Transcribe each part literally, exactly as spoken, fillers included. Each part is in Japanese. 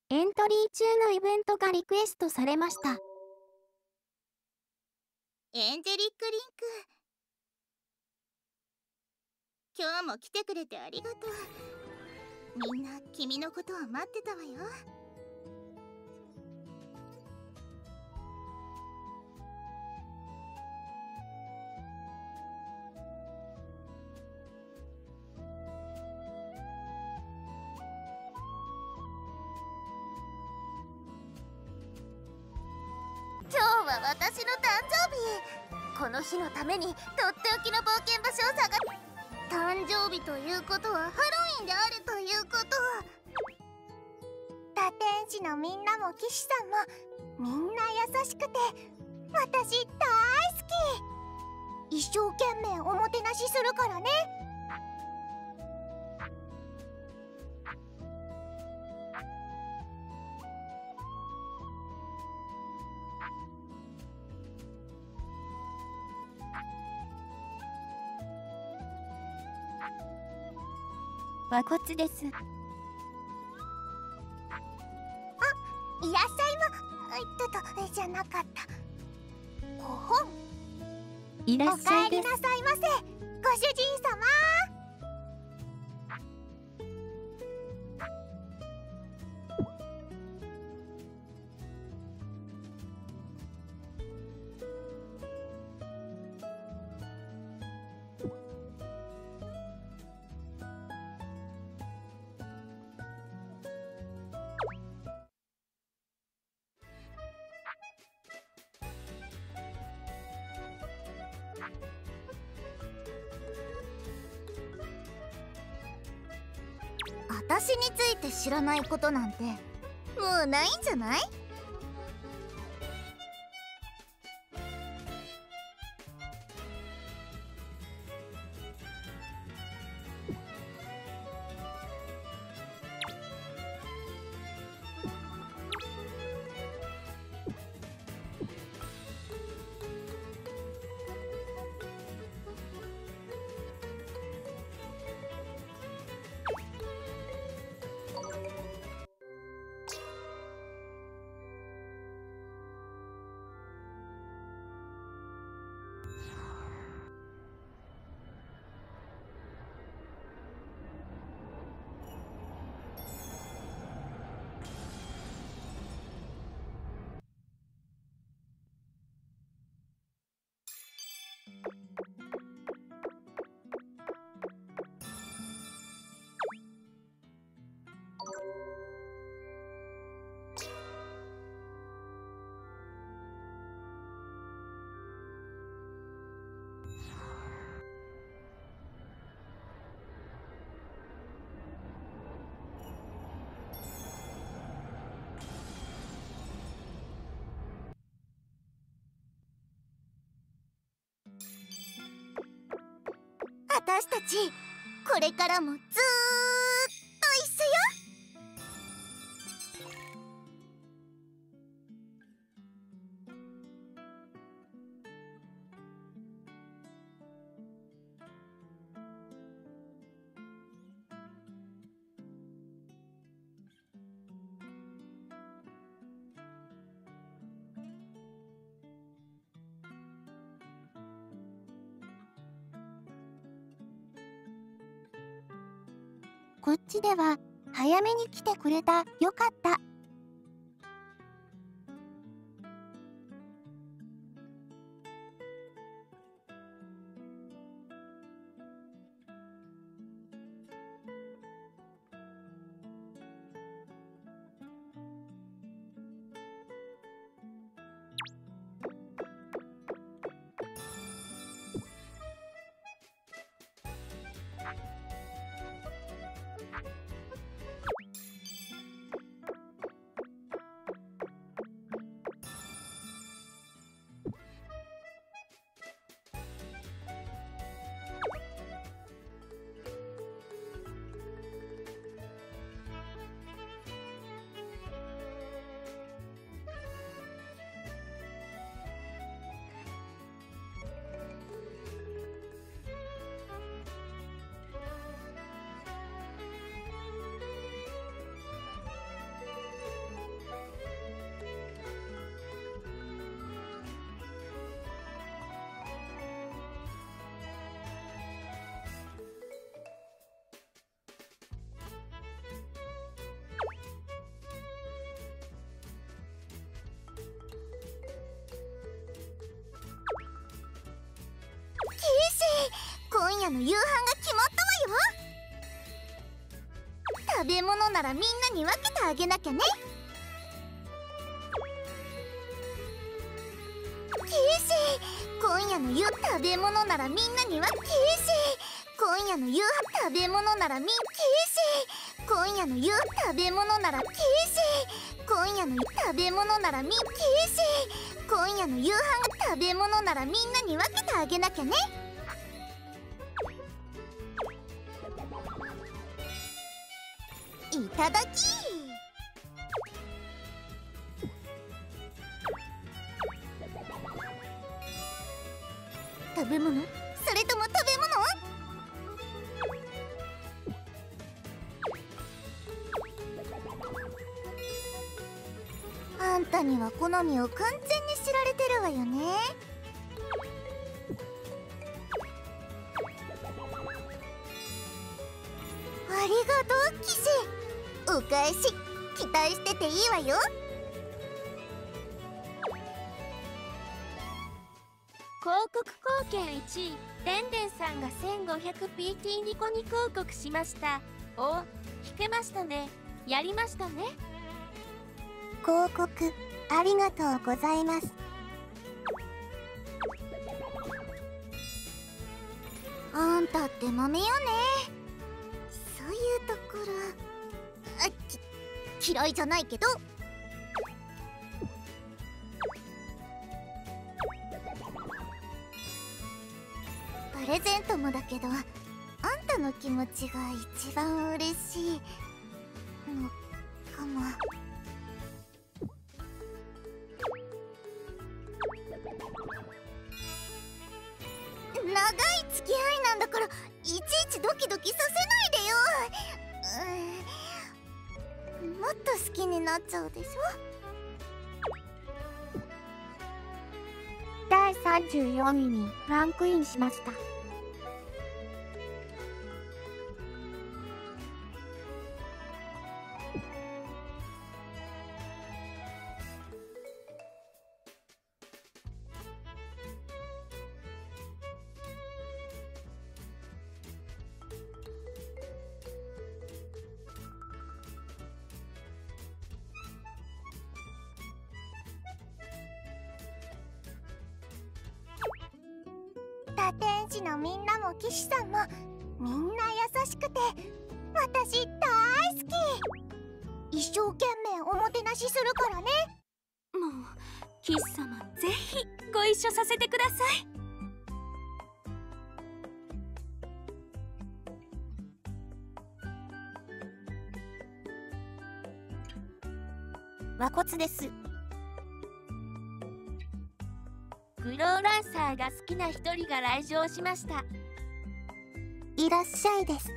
エントリー中のイベントがリクエストされました。 エンジェリック・リンク、今日も来てくれてありがとう。みんな君のことを待ってたわよ。今日は私の誕生日。この日のためにとっておきの冒険場所を探す。誕生日ということはハロウィンであるということ。堕天使のみんなも騎士さんもみんな優しくて私大好き。一生懸命おもてなしするからね。 和骨です。 あ、野菜もえっとじゃなかった。ご本。 いらっしゃいです。 お帰りなさいませ、ご主人様。私について知らないことなんてもうないんじゃない？私たちこれからもずーっと一緒よ。 こっちでは早めに来てくれた。よかった。 夜の夕飯が決まったわよ。食べ物ならみんなに分けてあげなきゃね。キシ、今夜の夕食べ物ならみんなに分け。キシ、今夜の夕食べ物ならみん。キシ、今夜の夕食べ物なら。キシ、今夜の食べ物ならみん。キシ、今夜の夕飯食べ物ならみんなに分けてあげなきゃね。いただき。食べ物？それとも食べ物？あんたには好みを完全に知られてるわよね。ありがとう、騎士。お返し期待してていいわよ。 広告貢献いちい、でんでんさんが せんごひゃくピーティー ニコニ広告しました。お、聞けましたね。やりましたね。 広告ありがとうございます。 あんたって豆よね。そういうところあき嫌いじゃないけど。プレゼントもだけど、あんたの気持ちが一番嬉しいのかも。長い付き合いなんだから、いちいちドキドキさせないでよ。うん、もっと好きになっちゃうでしょ。 だいさんじゅうよんいにランクインしました。 堕天使のみんなも騎士さんもみんな優しくて私大好き。一生懸命おもてなしするからね。 もう騎士様、ぜひご一緒させてください。 和骨です。 グローランサーが好きな一人が来場しました。 いらっしゃいです。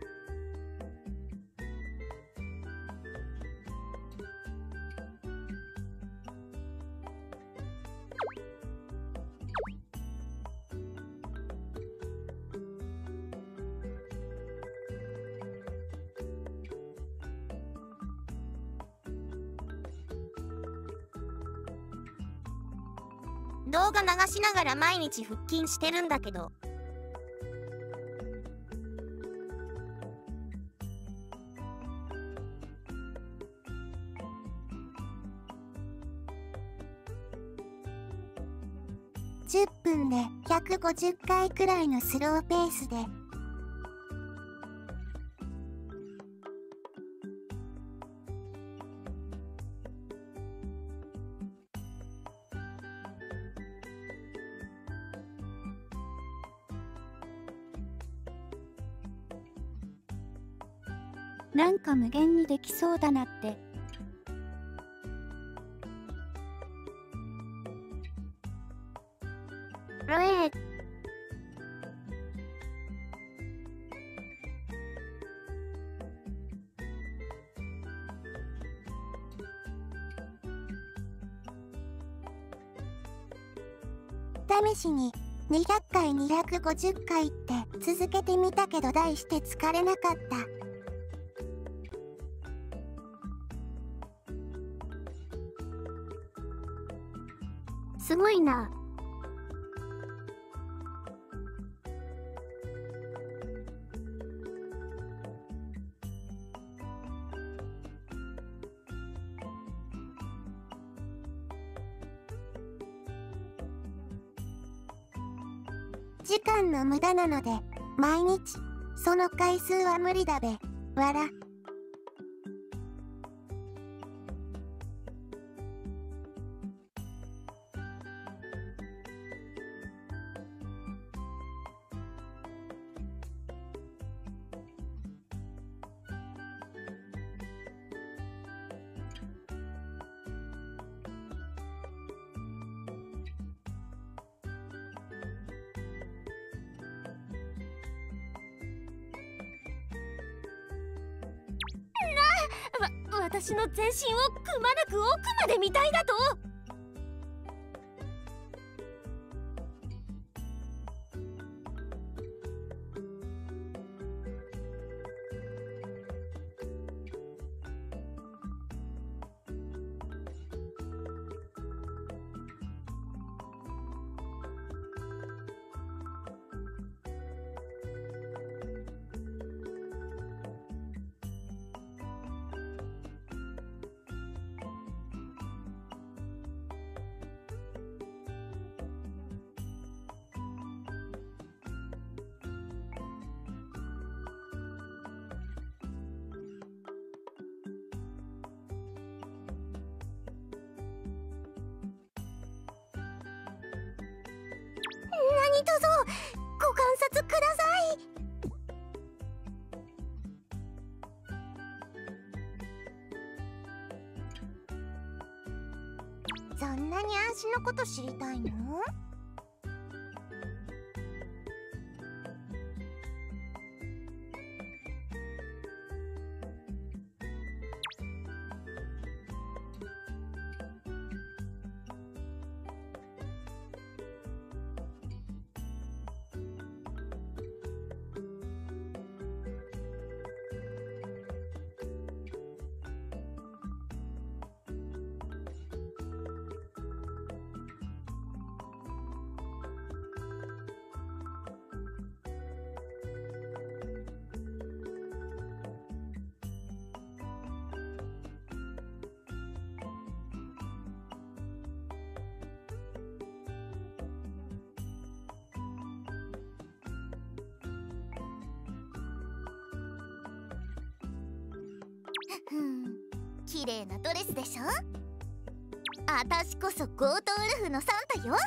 動画流しながら毎日腹筋してるんだけど。じゅっぷんでひゃくごじゅっかいくらいのスローペースで。なんか無限にできそうだなって。ロエー試しににひゃっかいにひゃくごじゅっかいって続けてみたけど大して疲れなかった。すごいな。 時間の無駄なので毎日その回数は無理だべ。わら。 わ、私の全身をくまなく奥まで見たいだと。 何卒ご観察ください。 そんなに足のこと知りたいの？ ふん、綺麗なドレスでしょ。あたしこそゴートウルフのサンタよ。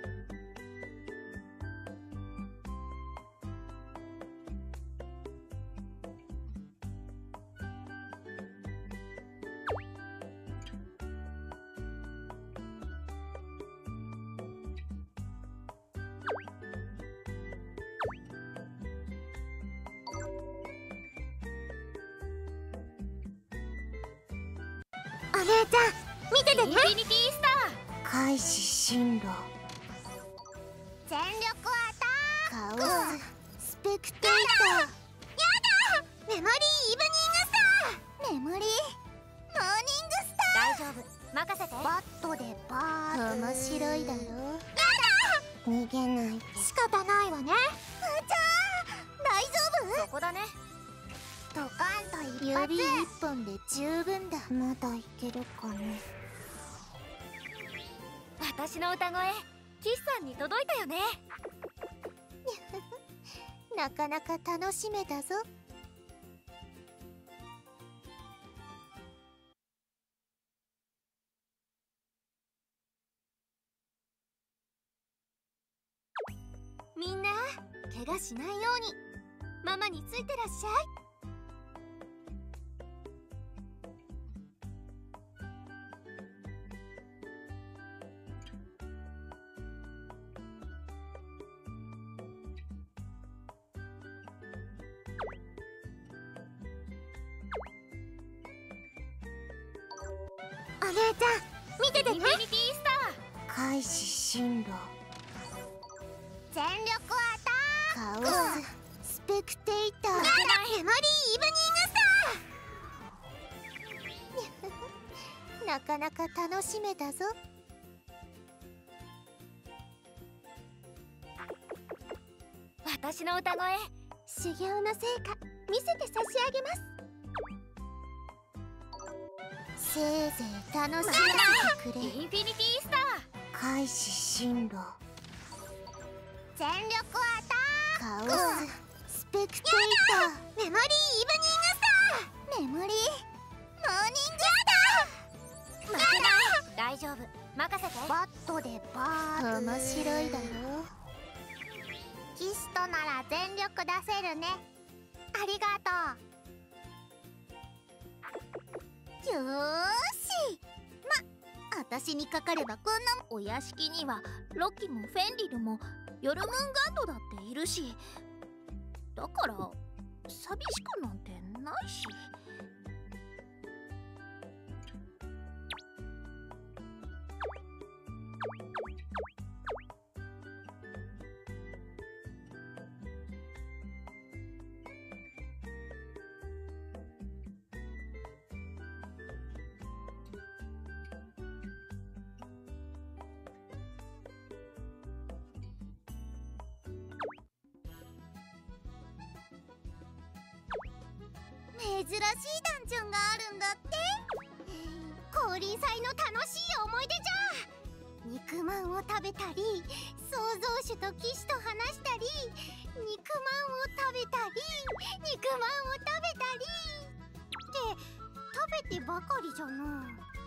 お姉ちゃん見ててね。 インフィニティスター開始進路。 全力アタック。 カオススペクテーター。 やだメモリーイブニングスター。メモリーモーニングスター。 大丈夫、任せて。 バットでバーッ。 面白いだろ。 やだ逃げないで。 仕方ないわね。ふーちゃん大丈夫？ そこだね。 ドカンと一発。 指一本で十分だ。まだいけるかね。 私の歌声岸さんに届いたよね。 なかなか楽しめたぞ。 みんな怪我しないようにママについてらっしゃい。 お姉ちゃん見ててね。 インフィニティスタ開始進路。 全力アタック。 カオススペクテーター。 やだメモリーイブニングスター。 なかなか楽しめたぞ。 ー。私の歌声修行の成果見せて差し上げます。せいぜい楽しんでくれ。 インフィニティスター。 開始進路。 全力アカオススペクテーターメモリーイブニングスターメモリーモーニングスター負けない大丈夫任せてバットでバー面白いだろ。キストなら全力出せるね。ありがとう。 よーしま、私にかかればこんなもん。お屋敷にはロキもフェンリルもヨルムンガンドだっているし、だから寂しくなんてないし。珍しいダンジョンがあるんだって。 降臨祭の楽しい思い出じゃ。肉まんを食べたり、創造主と騎士と話したり、肉まんを食べたり、肉まんを食べたりって食べてばかりじゃな。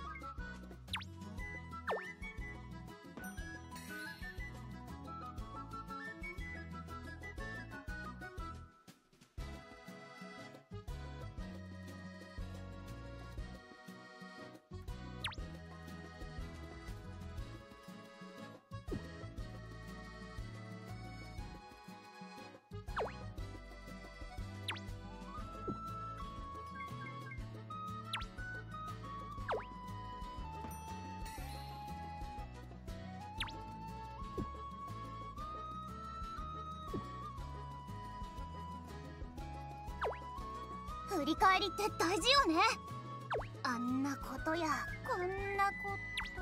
振り返りって大事よね。あんなことやこんなこと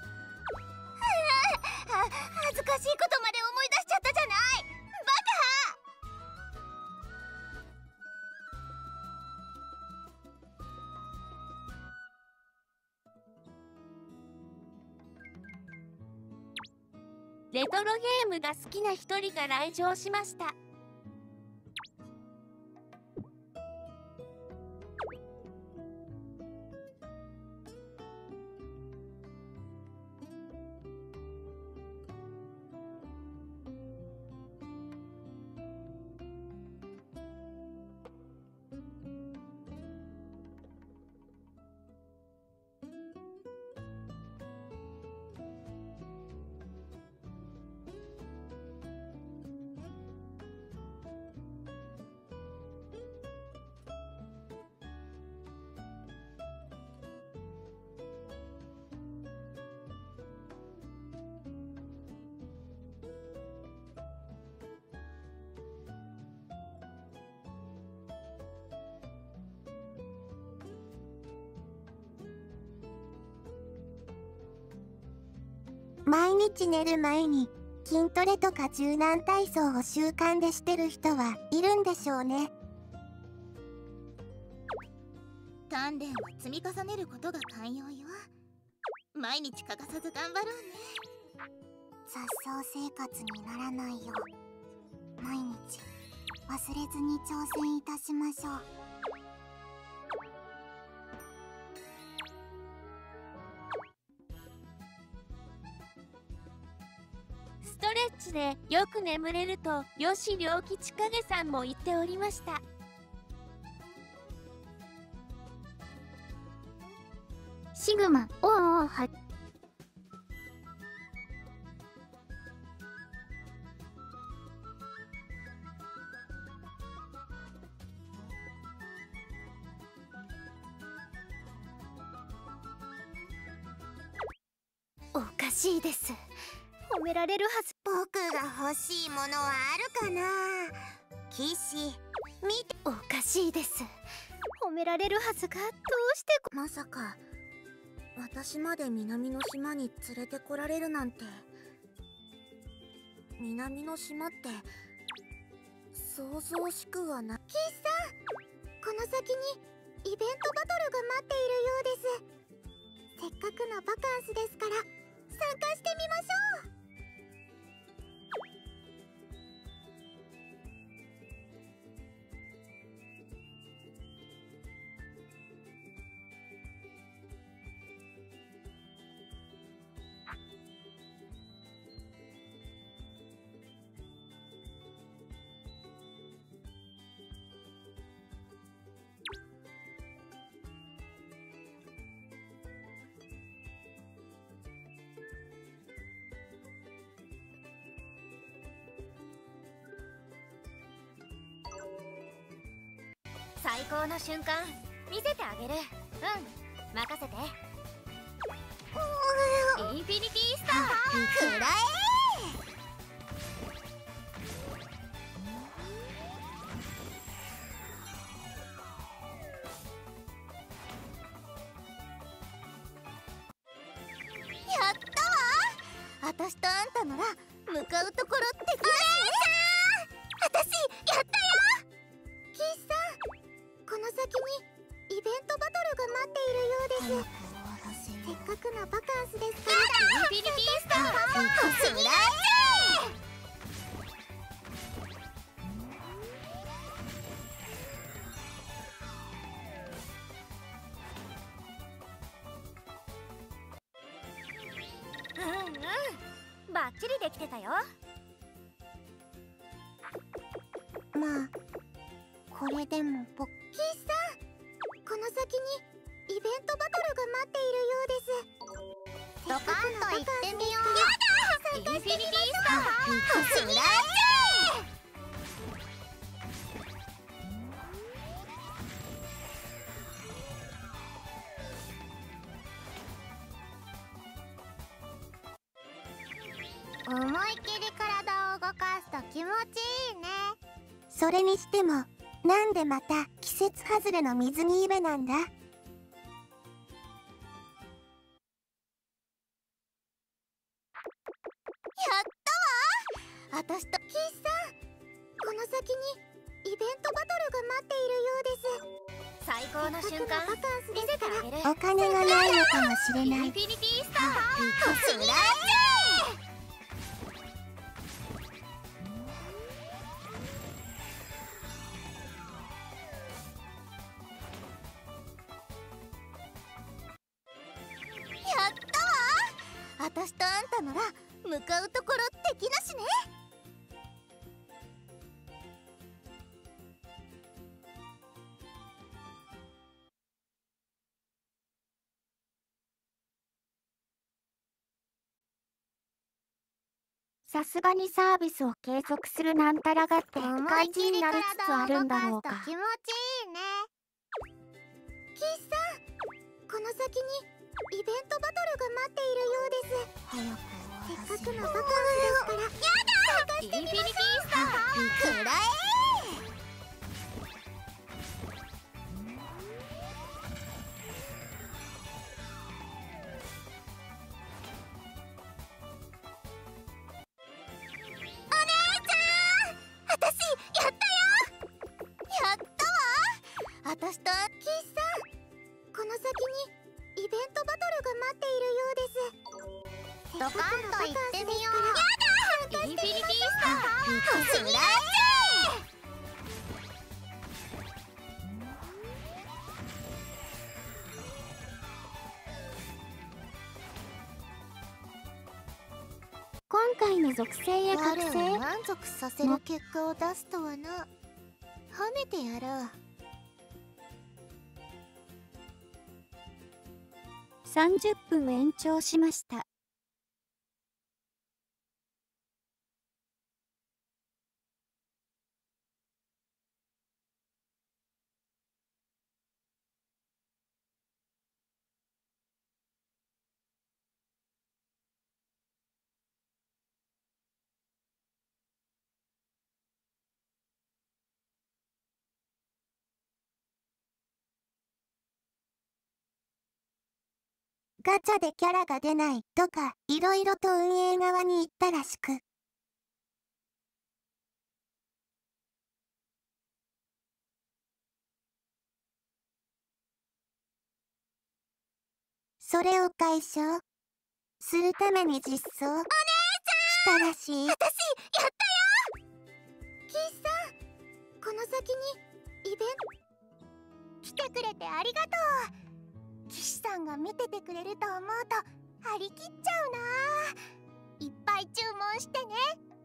は恥ずかしいことまで思い出しちゃったじゃない。 レトロゲームが好きな一人が来場しました。 毎日寝る前に筋トレとか柔軟体操を習慣でしてる人はいるんでしょうね。 鍛錬は積み重ねることが寛容よ。毎日欠かさず頑張ろうね。 雑草生活にならないよう毎日忘れずに挑戦いたしましょう。 ストレッチでよく眠れると吉良吉影さんも言っておりました。 シグマおおはおかしいです。褒められるはず。僕が欲しいものはあるかな。騎士見て。おかしいです。褒められるはずがどうして。 まさか私まで南の島に連れてこられるなんて。南の島って想像しくはな。 キスさん、この先にイベントバトルが待っているようです。せっかくのバカンスですから参加してみましょう。 最高の瞬間見せてあげる。うん、任せて。インフィニティスターくらえ。やったわ。あたしとあんたなら向かうところってきだしね。あたしやったよ。キーさん、この先にイベントバトルが待っているようです。せっかくのバカンスですから。 インフィニティスターくらえ。 うんうん、バッチリできてたよ。 まあこれでもポッキーさん、この先にイベントバトルが待っているようです。 ドカンと行ってみよう。インフィニティスターくらえ。 思いっきり体を動かすと気持ちいいね。 それにしてもなんでまた季節外れの水着イベなんだ。やったわ。あたしとキーさん、この先にイベントバトルが待っているようです。 最高の瞬間見せてあげる。 お金がないのかもしれない。 インフィニティスターくらえ。やったわ。あたしとあんたなら向かうところ敵なしね。 さすがにサービスを継続するなんたらがって思い感っきりじになりつつあるんだろうか。 体を動かすと気持ちいいね。 キーさん、この先にイベントバトルが待っているようです。せっかくのバカンスですから。やだ。 インフィニティスターくらえ。あたしやったよ。やったわ。あたしとキーさん、この先にイベントバトルが待っているようです。 ドカンと行ってみよう。インフィニティスターくらえ。 今回の属性や覚醒、 我を満足させる結果を出すとはな。褒めてやろう。 さんじゅっぷん延長しました。 ガチャでキャラが出ないとかいろいろと運営側に言ったらしく、それを解消するために実装したらしい。あたしやったよ。キーさん、この先にイベント来てくれてありがとう。騎士さんが見ててくれると思うと張り切っちゃうな。いっぱい注文してね。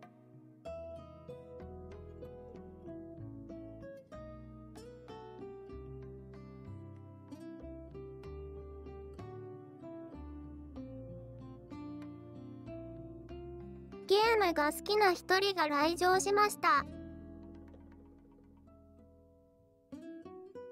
ゲームが好きな一人が来場しました。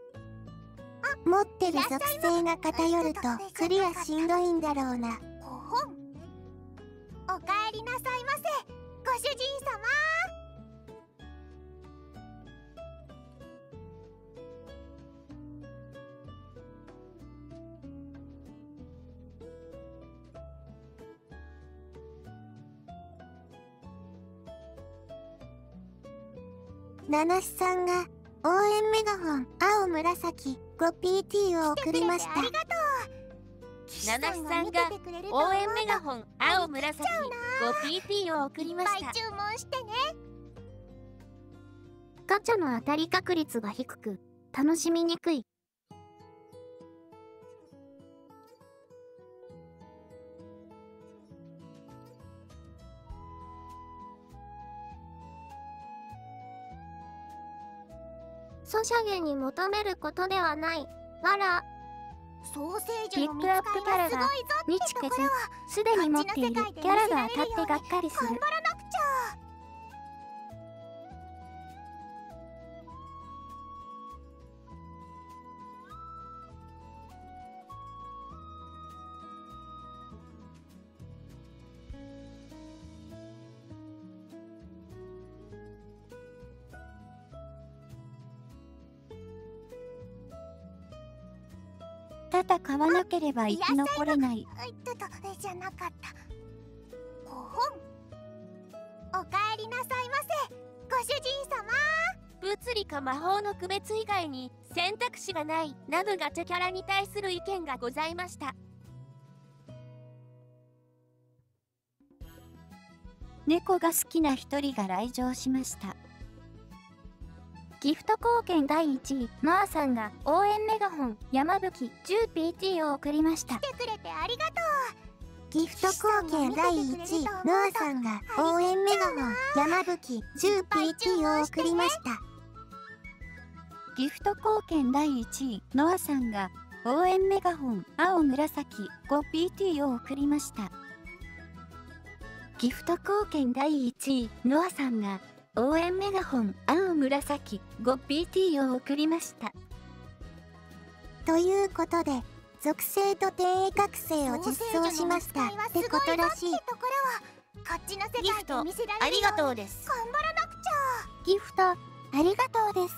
持ってる属性が偏るとクリアしんどいんだろうな。 ほほん。おかえりなさいませ、ご主人様。 ナナシさんが応援メガホン青紫 ごピーティー を送りました。 ありがとう。 ナナシさんが応援メガホン青紫 ごピーティー を送りました。 注文してね。 ガチャの当たり確率が低く楽しみにくい。ソシャゲに求めることではない。わら。 ソーセーピッジの見つクアップキャラがかりはすごいぞ未知消せすでに持っているキャラが当たってがっかりする。 頑張らなくちゃ。 ただ買わなければ生き残れない。 あいったとじゃなかった。ほほん。おかえりなさいませ、ご主人様。 物理か魔法の区別以外に選択肢がないなどガチャキャラに対する意見がございました。 猫が好きな一人が来場しました。ギフト貢献だいいちいノアさんが応援メガホン山吹 じゅうピーティー を送りました。 来てくれてありがとう。 ギフト貢献だいいちいノアさんが応援メガホン山吹 じゅうピーティー を送りました。ギフト貢献だいいちいノアさんが応援メガホン青紫 ごピーティー を送りました。ギフト貢献だいいちいノアさんが応援メガホン青紫 ごピーティー を送りました。ということで属性と点影覚醒を実装しましたってことらしい。 ところはこっちの世界ギフトで見せらありがれるようにとうです。 頑張らなくちゃ。 ギフトありがとうです。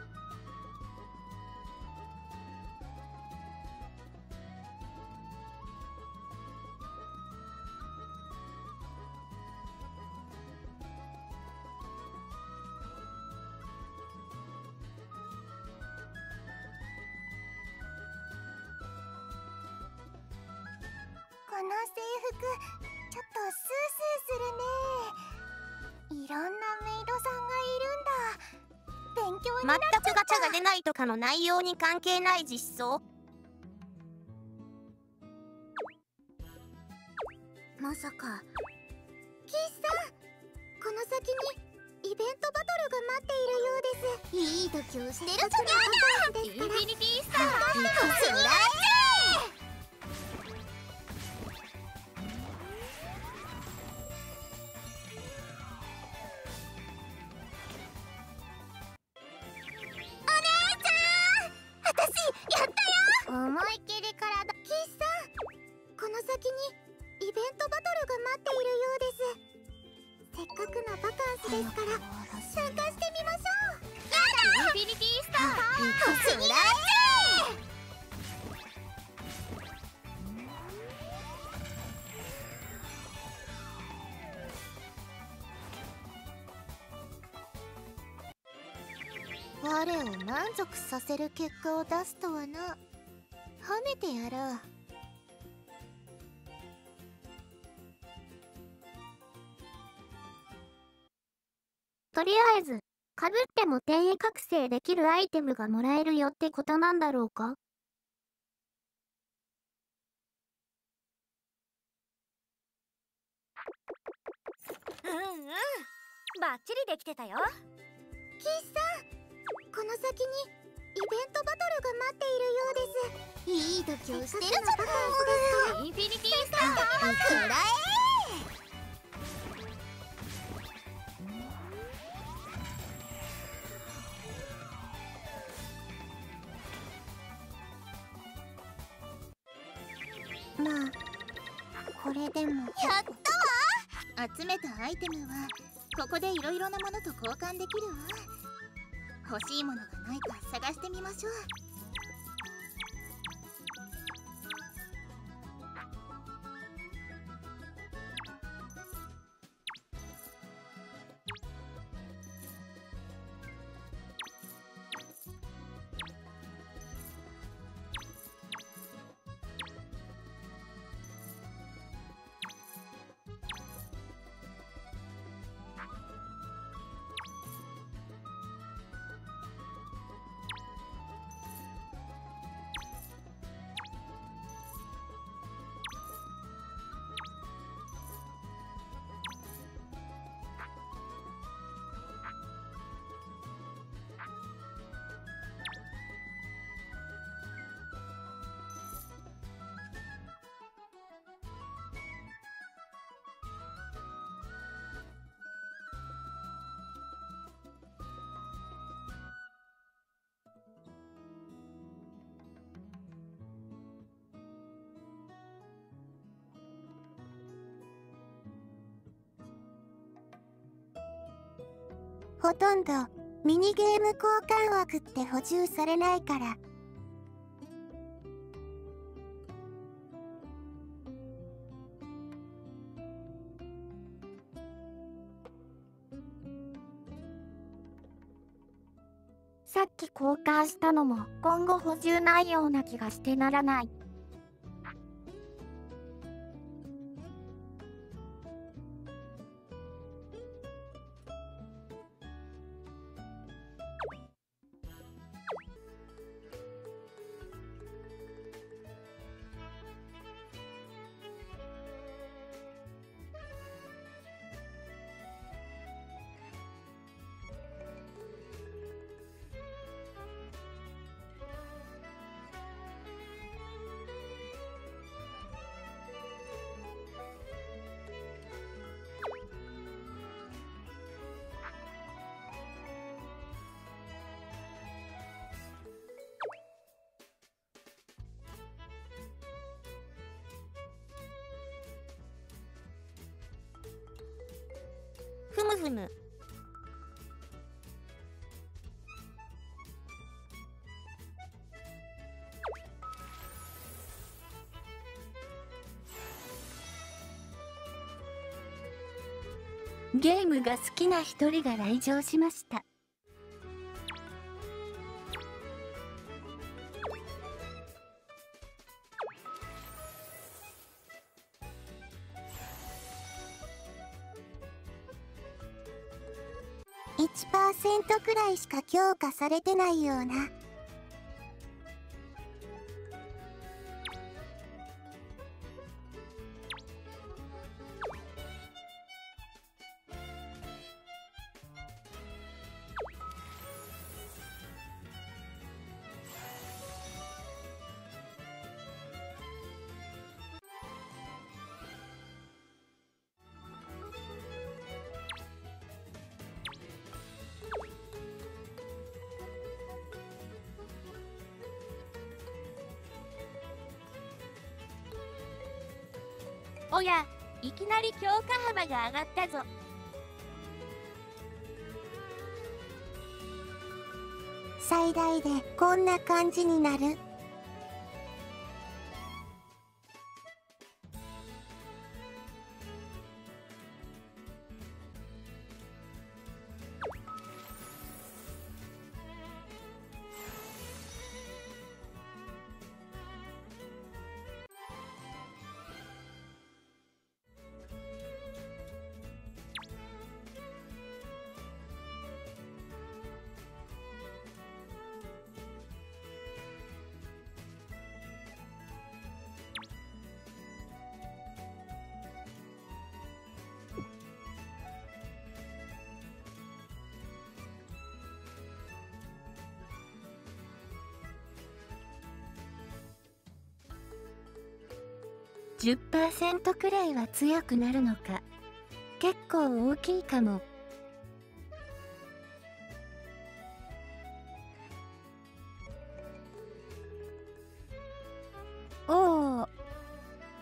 この制服ちょっとスースーするね。いろんなメイドさんがいるんだ。勉強になっちゃった。 全くガチャが出ないとかの内容に関係ない実装。 まさかキスさん、この先にイベントバトルが待っているようです。いい時をしてるじゃないですから。 インフィニティスターつらい。思い切り体。キスさん、この先にイベントバトルが待っているようです。せっかくのバカンスですから参加してみましょう。やだ、 インフィニティスターつらい。 我を満足させる結果を出すとはな。褒めてやろう。とりあえずかぶっても点影覚醒できるアイテムがもらえるよってことなんだろうか。 うんうん、バッチリできてたよ。キスさん、この先にイベントバトルが待っているようです。いい時をしてるじゃない。 インフィニティスターくらえ。 まあこれでも。 やったわ。 集めたアイテムはここでいろいろなものと交換できるわ。欲しいものがないか探してみましょう。 ほとんどミニゲーム交換枠って補充されないから。 さっき交換したのも今後補充ないような気がしてならない。ふむふむ。ゲームが好きな一人が来場しました。 いちパーセント くらいしか強化されてないような。 おや、いきなり強化幅が上がったぞ。 最大でこんな感じになる。 じゅっパーセント くらいは強くなるのか。結構大きいかも。おお、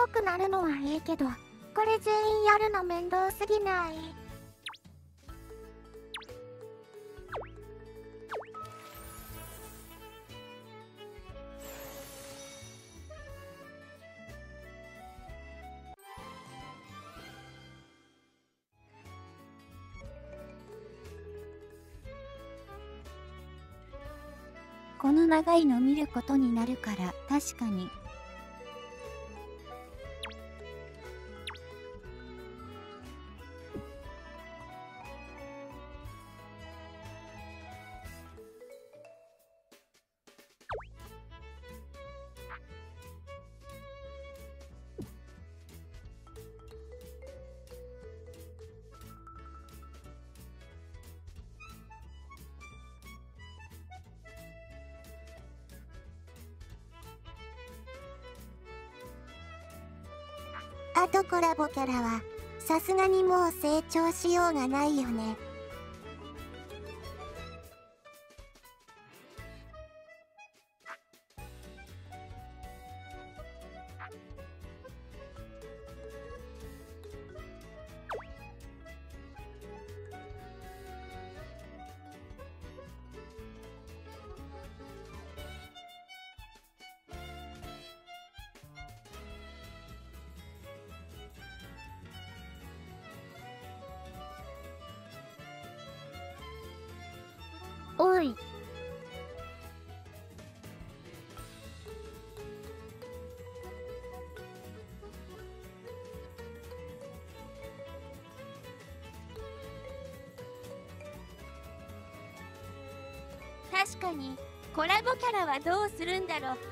強くなるのはいいけど、これ全員やるの面倒すぎない？ この長いの見ることになるから確かに。 あとコラボキャラはさすがにもう成長しようがないよね。おい。 確かにコラボキャラはどうするんだろう。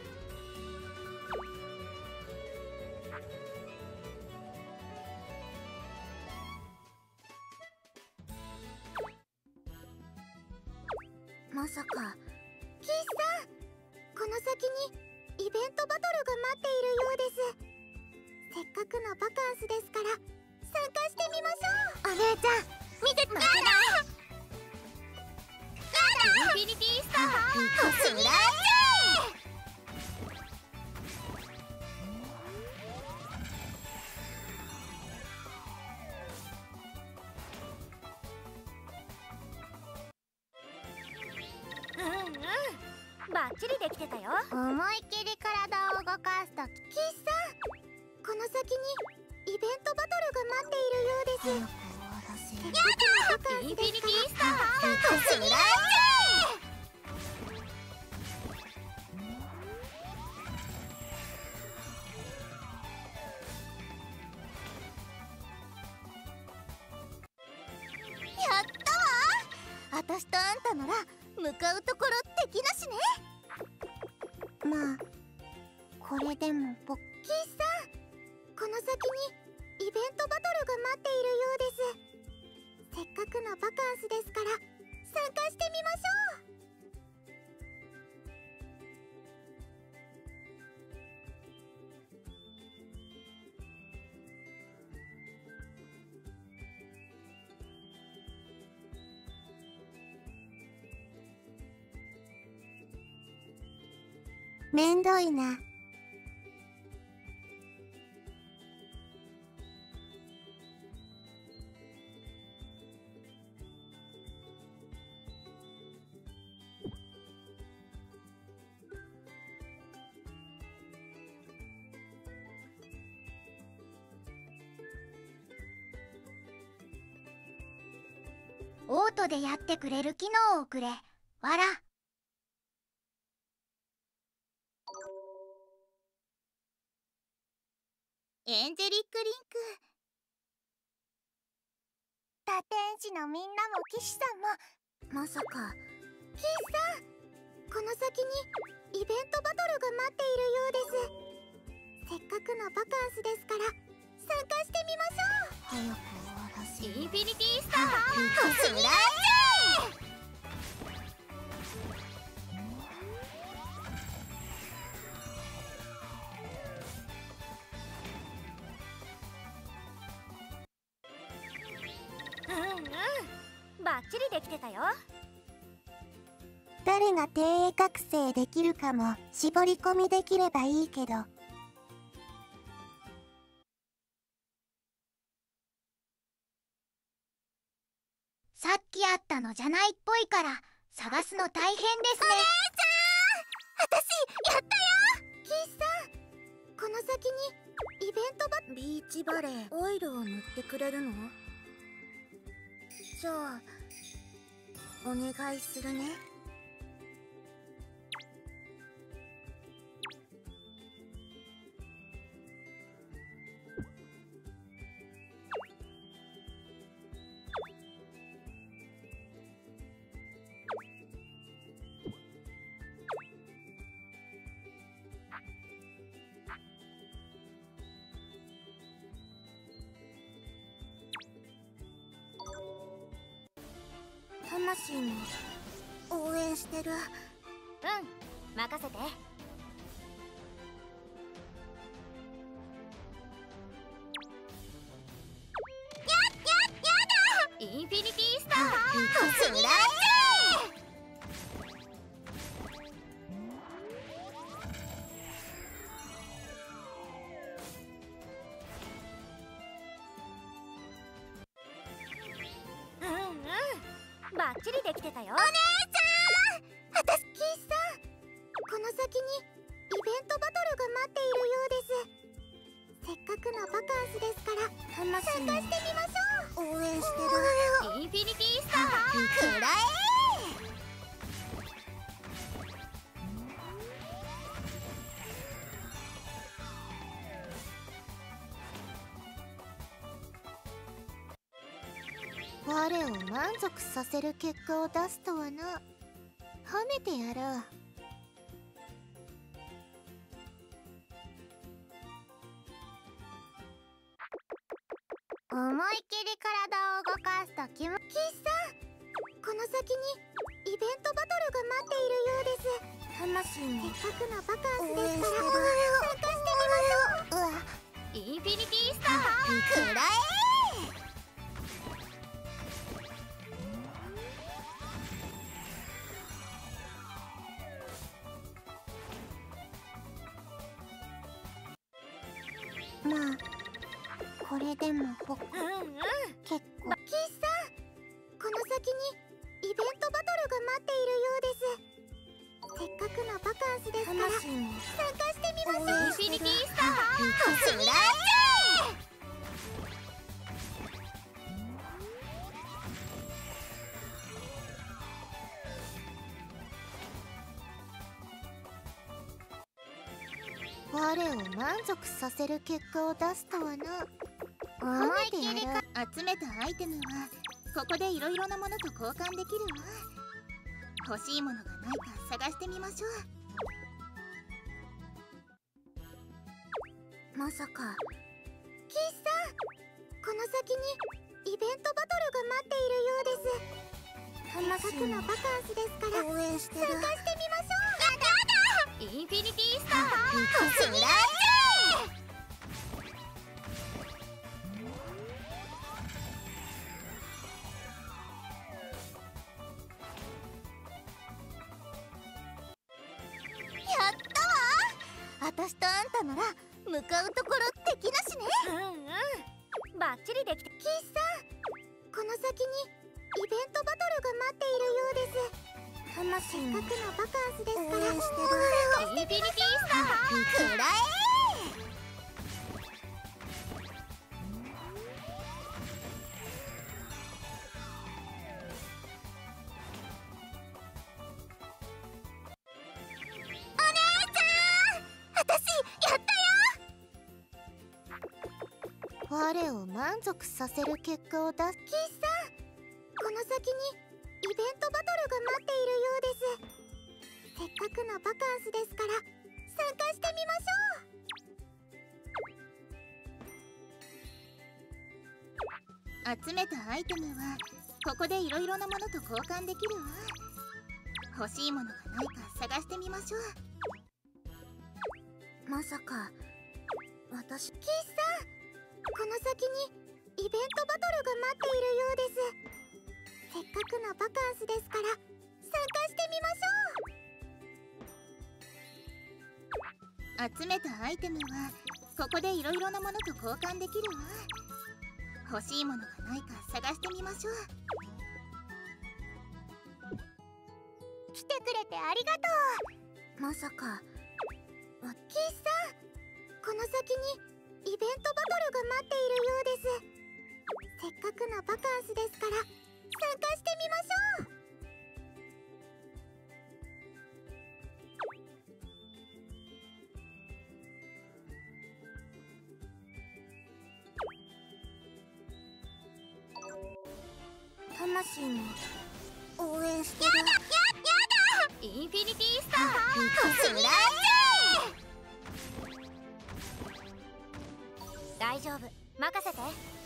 まさかキスさん、この先にイベントバトルが待っているようです。せっかくのバカンスですから参加してみましょう。お姉ちゃん見てて。やだやだ、インフィニティスター星になっちゃバッチリできてたよ。 思いっきり体を動かすと。キスさん、この先にイベントバトルが待っているようです。やだ、インフィニティスター星になっちゃやったわ。あたしとあんたなら向かうところ敵なしね。 まあこれでもぼキスさん、この先にイベントバトルが待っているようです。せっかくのバカンスですから参加してみましょう。めんどいな。 オートでやってくれる機能をくれ。わら。 エンジェリックリンク。 堕天使のみんなも騎士さんも。まさかキスさん、この先にイベントバトルが待っているようです。せっかくのバカンスですから参加してみましょう。早く終わらせインフィニティスター星になっちゃえ。 バッチリできてたよ。 誰が低影覚醒できるかも絞り込みできればいいけど。 かったのじゃないっぽいから探すの大変ですね。お姉ちゃん、私やったよ。 キーさん、この先にイベントバビーチバレーオイルを塗ってくれるの？じゃあお願いするね。魂も応援してる。 うん、任せて。 インフィニティスターつらい。 バッチリできてたよ。 お姉ちゃん、私キーさん、この先にイベントバトルが待っているようです。せっかくのバカンスですから参加してみましょう。 応援してる。 インフィニティスターくらえ。 我を満足させる結果を出すとはな。褒めてやろう。思い切り体を動かすと気も。キーさん、この先にイベントバトルが待っているようです。 魂もせっかくのバカンスですから参加してみましょう。うわ、 インフィニティスターくらえ。 まあこれでも僕、 うんうん。 結構。キーさん、この先にイベントバトルが待っているようです。せっかくのバカンスですから参加してみましょう。 インフィニティスターつらい。 我を満足させる結果を出すとはな。思い切りか。 集めたアイテムはここでいろいろなものと交換できるわ。欲しいものがないか探してみましょう。まさかキーさん、この先にイベントバトルが待っているようです。せっかくのバカンスですから応援してる。 参加してみましょう。 インフィニティスターつらい。やったわ。私とあんたなら向かうところ敵なしね。 うんうんバッチリできて。 キーさん、この先にイベントバトルが待っているようです。 魂せっかもくのバカンスですから応援してる。 インフィニティスターくらえ。 我を満足させる結果を出す。キーさん、この先にイベントバトルが待っているようです。せっかくのバカンスですから参加してみましょう。 集めたアイテムはここでいろいろなものと交換できるわ。欲しいものがないか探してみましょう。まさか私。 キーさん、この先にイベントバトルが待っているようです。せっかくのバカンスですから参加してみましょう。 集めたアイテムはここでいろいろなものと交換できるわ。欲しいものがないか探してみましょう。 来てくれてありがとう。 まさか。 キースさん、この先にイベントバトルが待っているようです。せっかくのバカンスですから参加してみましょう。 魂も応援してる。 やだやだ、 インフィニティスタースライ大丈夫、任せて。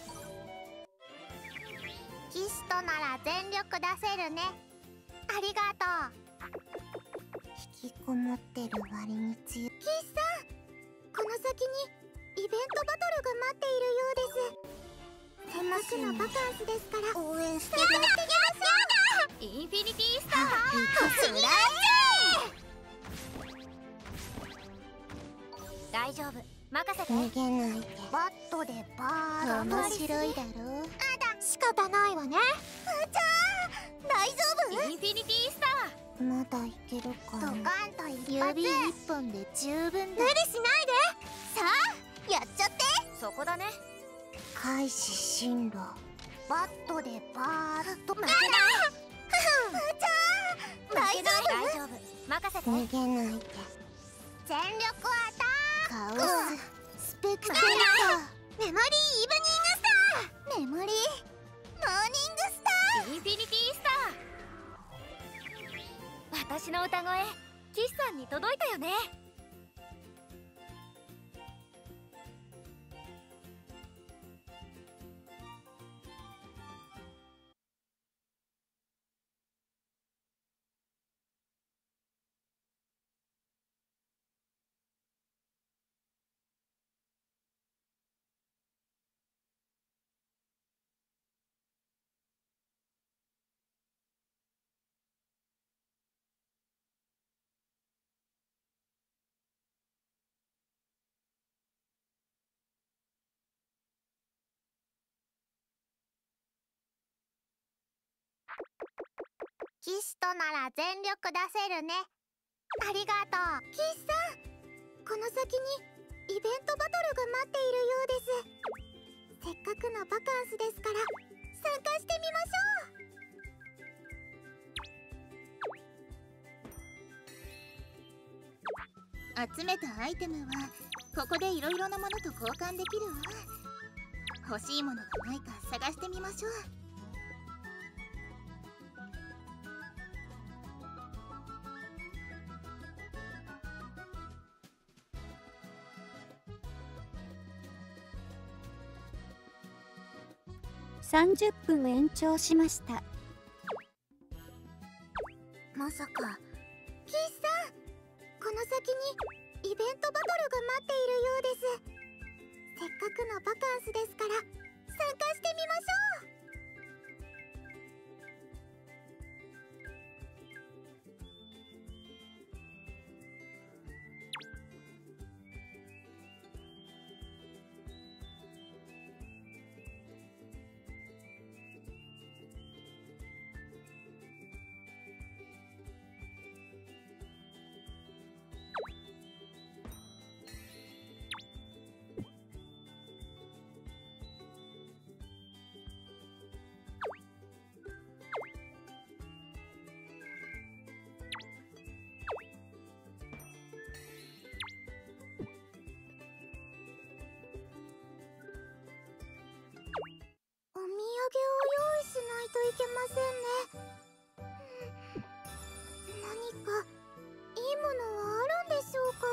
キストなら全力出せるね。ありがとう。 引きこもってる割に強い。 キスさん、この先にイベントバトルが待っているようです。せっかくのバカンスですから応援してる。 やだやだ、 インフィニティスタスライ大丈夫、任せて。 逃げないで。バットでバーッ。面白いだろ。あだ、仕方ないわね。ふーちゃん、大丈夫？ ーインフィニティスターまだいけるかドカな。 ンと一発。 指一本で十分だ。 無理しないで。さあ、やっちゃって。 そこだね。 開始進路。 バットでバーッと。負けない。ふーちゃん、大丈夫？ 大丈夫、任せて。逃げないで。 全力アタック。 カオススペクタータメモリーイブニングスター。メモリーモーニングスター。 インフィニティスター私の歌声キスさんに届いたよね。 キストなら全力出せるね。ありがとう。キスさん、この先にイベントバトルが待っているようです。せっかくのバカンスですから参加してみましょう。 集めたアイテムはここでいろいろなものと交換できるわ。欲しいものがないか探してみましょう。 さんじゅっぷん延長しました。 まさか。 キスさん、この先にイベントバトルが待っているようです。せっかくのバカンスですから参加してみましょう。お土産を用意しないといけませんね。うん、何かいいものはあるんでしょうか。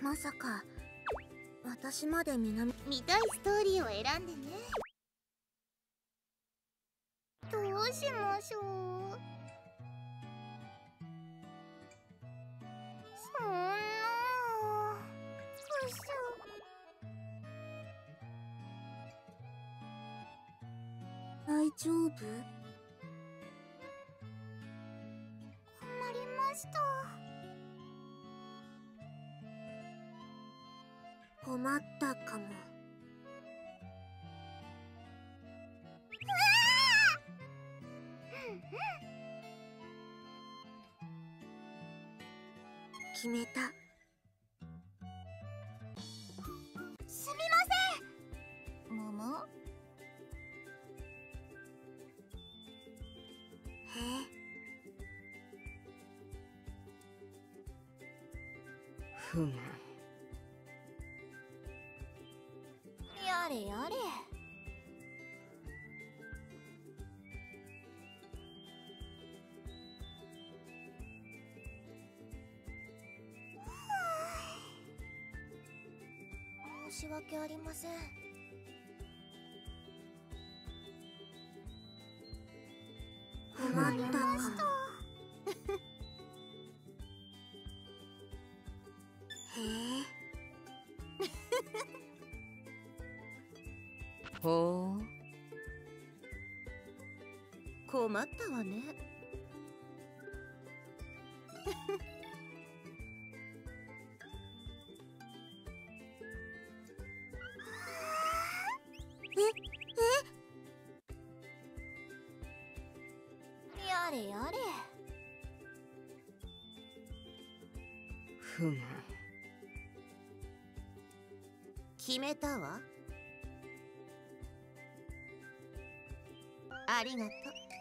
まさか私まで南見たいストーリーを選んでね。 どうしましょう。そんなくしょ。 大丈夫？ 困りました。 困ったかも。決めた。 すみません。むむ？ へえ。 ふむ。 やれやれ。申し訳ありません。 困ったかも。へえ。 ほう。 困ったわね。 やれやれ。 ふむ。 決めたわ。ありがとう。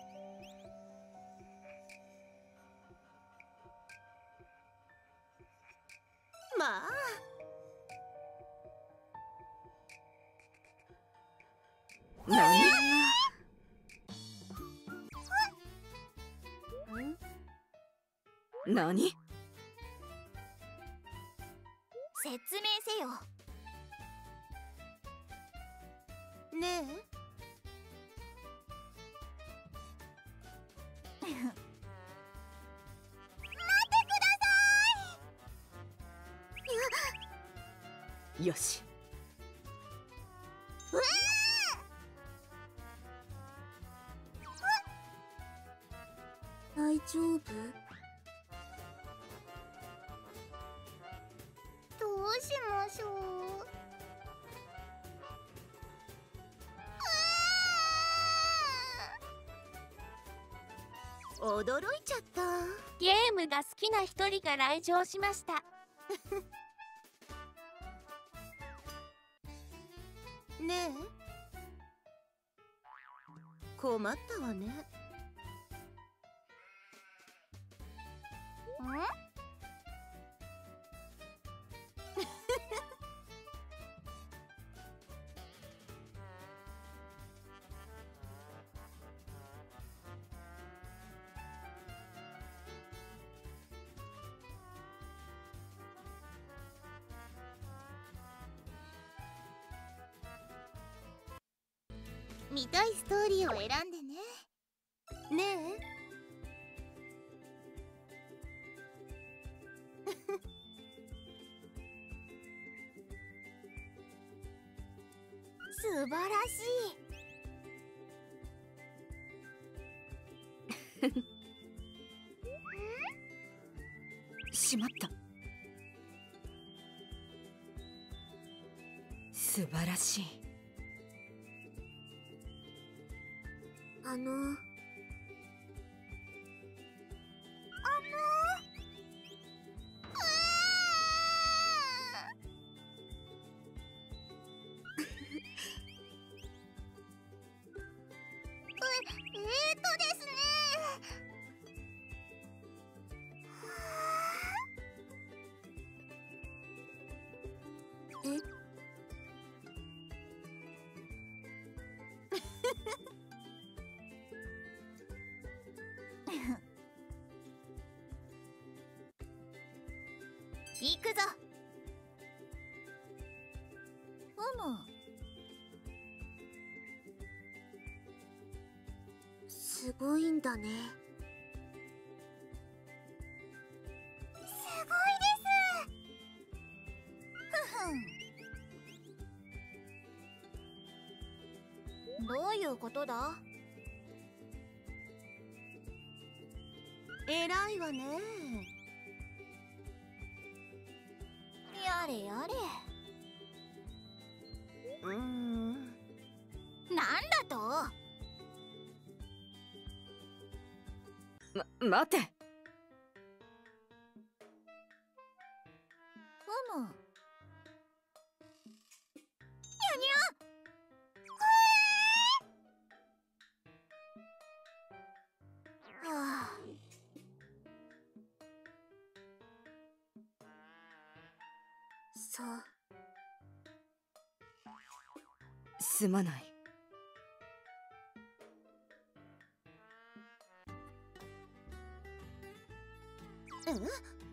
まあ何？何？ 説明せよ。 ねえ。 よし。 大丈夫？ どうしましょう。 驚いちゃった。 ゲームが好きな一人が来場しました。 ねえ。困ったわね。 ん？ 見たいストーリーを選んでね。ねえ。 素晴らしい。しまった。素晴らしい。 あの。 えーとですね。 え？ 行くぞ。 すごいんだね。 すごいです。ふふん。どういうことだ？偉いわね。やれやれ。うーん。なんだと？ ま、待て。 ふむ。はあ、 そう。 すまない。 うん？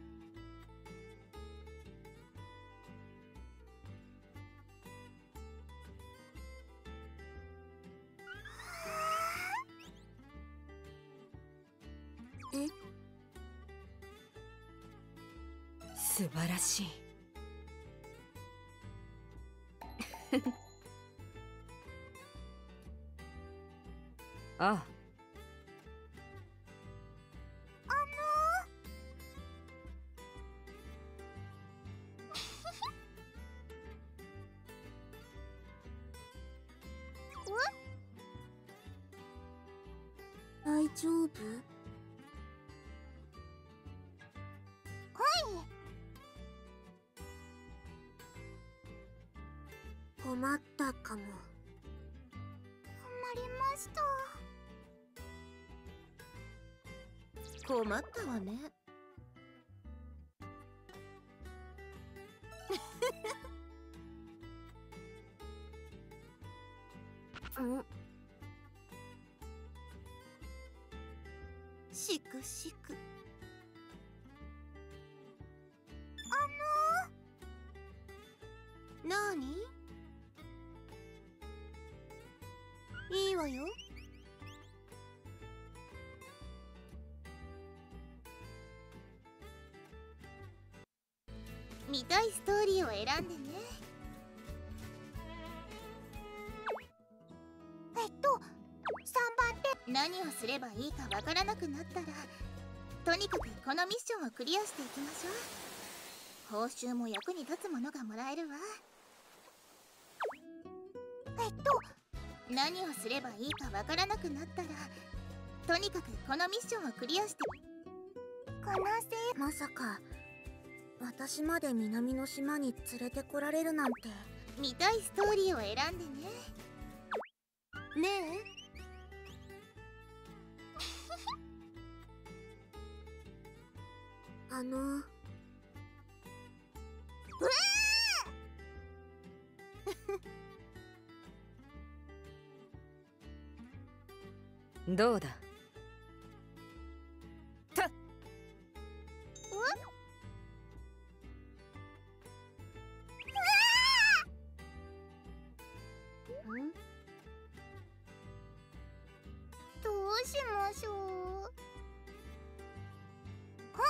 え？ 素晴らしい。ああ。 大丈夫？困ったかも。 困りました。困ったわね。うん。しくしく。あのー、なに？いいわよ。見たいストーリーを選んでね。えっとさんばんって何をすればいいかわからなくなったら、とにかくこのミッションをクリアしていきましょう。報酬も役に立つものがもらえるわ。えっと何をすればいいかわからなくなったら、とにかくこのミッションをクリアして。このせい。 まさか私まで南の島に連れてこられるなんて。 見たいストーリーを選んでね。ねえ。 あのうわどうだ。たっ。 ん？どうしましょう。はい。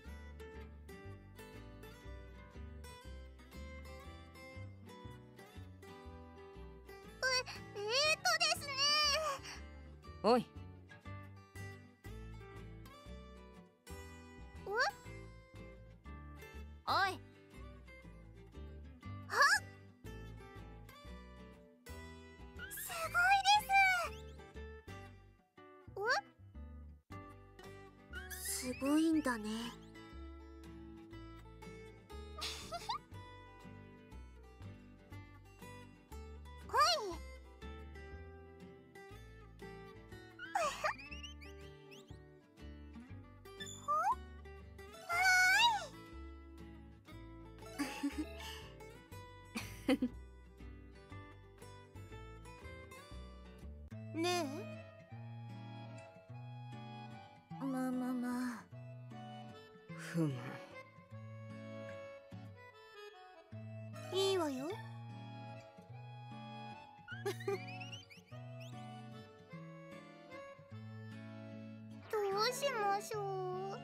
え、えーとですね。 おい。 おい。はっ。すごいです。 すごいんだね。 はい。ねえ。まあまあまあ。 ふむ。 いいわよ。 うしましょう。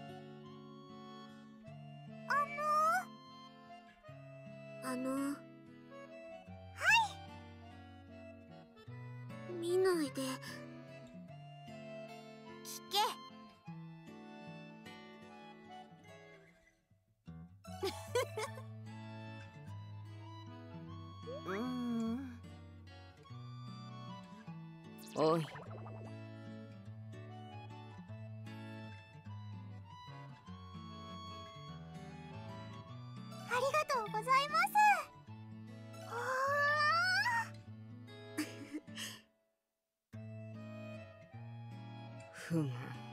あのはい、見ないで聞け。 うーん。 おい。 ありがとうございます。 ふむ。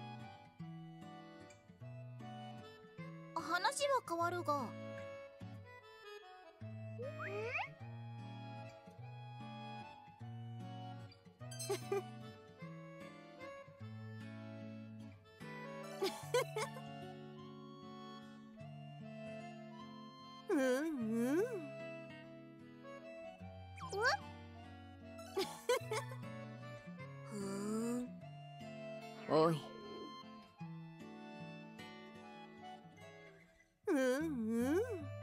話は変わるが、 うんうん。 ふーん。 おい。 うんうん。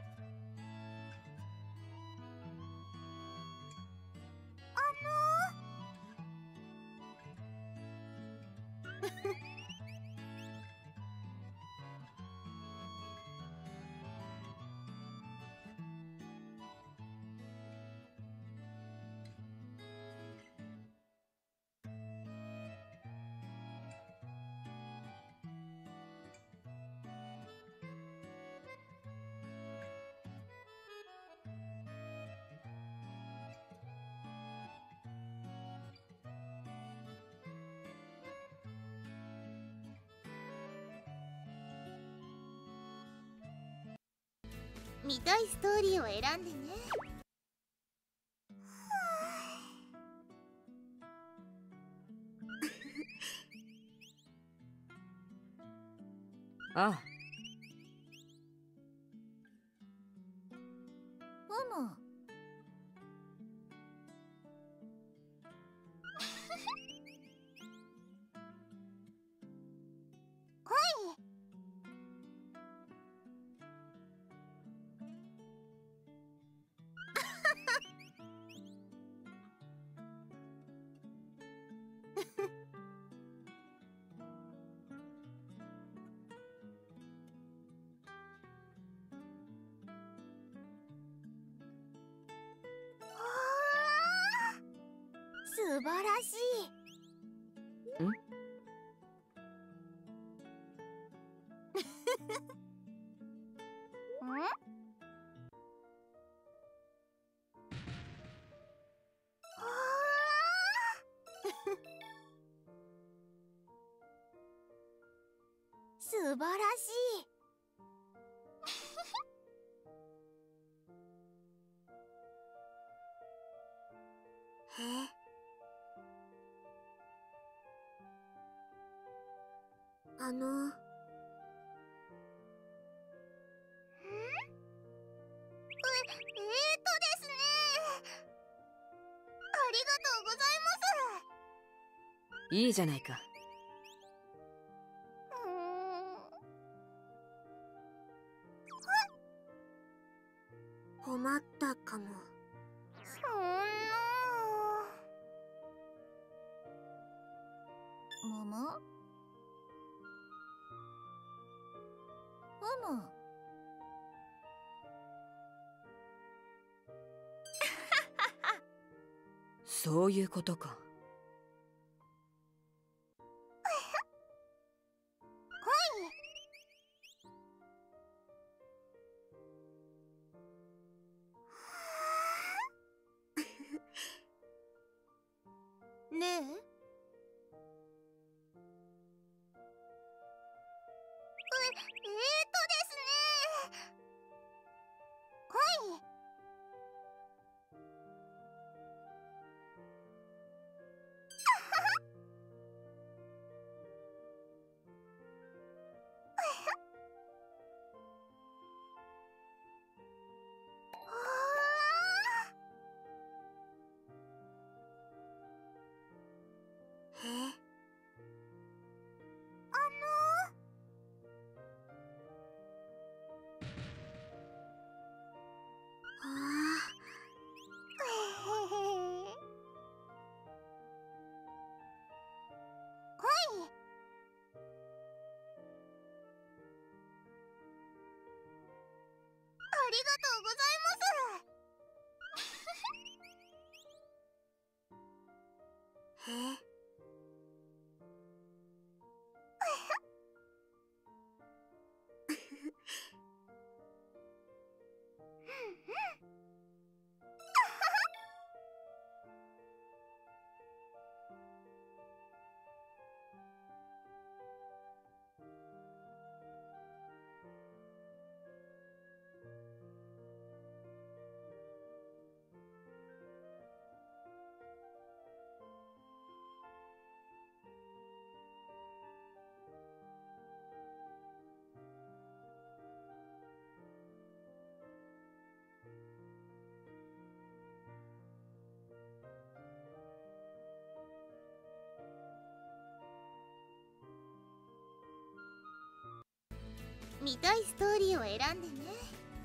見たいストーリーを選んでね。 ああ。 うむ。 素晴らしい。 ん？ 素晴らしい。 え？あのえーとですね。ありがとうございます。 いいじゃないか。 困ったかも。 そんな。 むむうむ。 そういうことか。 ねえ。え、えーとですね。はい。 りがとうございます。へえ。見たいストーリーを選んでね。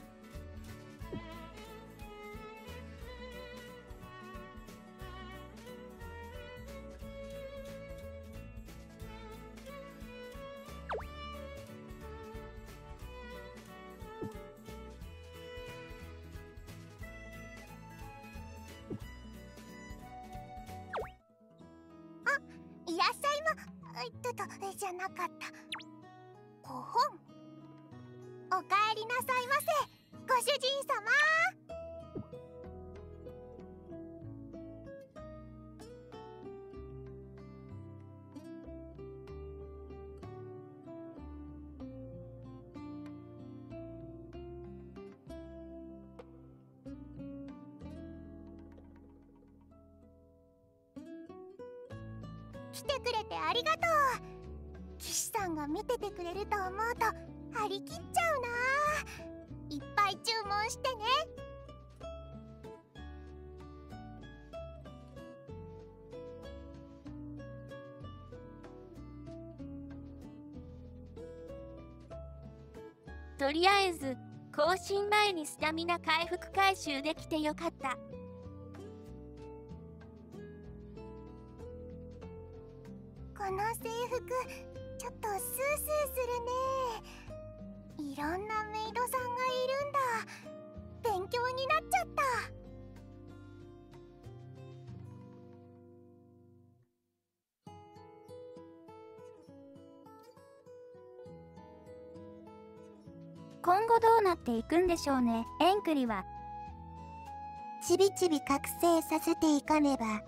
あ、いらっしゃいま。えっととじゃなかった。ご本。おかえりなさいませ、ご主人様。来てくれてありがとう。騎士さんが見ててくれると思うと張り切っちゃうな。いっぱい注文してね。 とりあえず更新前にスタミナ回復回収できてよかった。 この制服ちょっとスースーするね。いろんなメイドさんがいるんだ。勉強になっちゃった。 今後どうなっていくんでしょうね。エンクリはちびちび覚醒させていかねば。えっ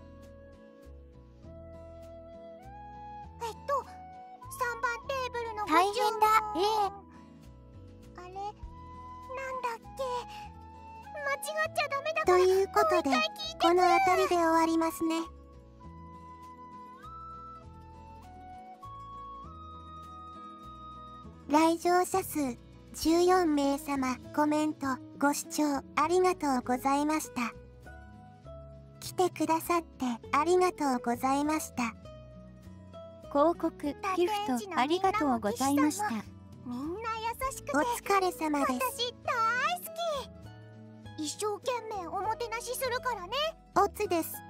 とさんばんテーブルの大変だ。ええ。 あれなんだっけ。間違っちゃダメだから。ということでこの辺りで終わりますね。来場者数じゅうよんめいさま、コメントご視聴ありがとうございました。来てくださってありがとうございました。 広告ギフトありがとうございました。 みんな優しくてお疲れ様です。私大好き。一生懸命おもてなしするからね。おつです。